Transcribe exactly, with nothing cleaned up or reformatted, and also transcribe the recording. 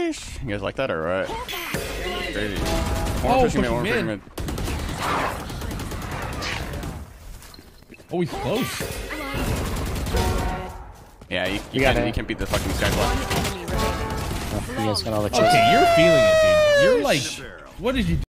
Sheesh. You guys like that or what? Crazy. One Oh, pushing mid, one pushing pushing mid. mid. Oh, he's close. Yeah, you, you, got can't, it. you can't beat this fucking Skyblock. Oh, you guys got all the chips. Okay, you're feeling it, dude. You're like, what did you do?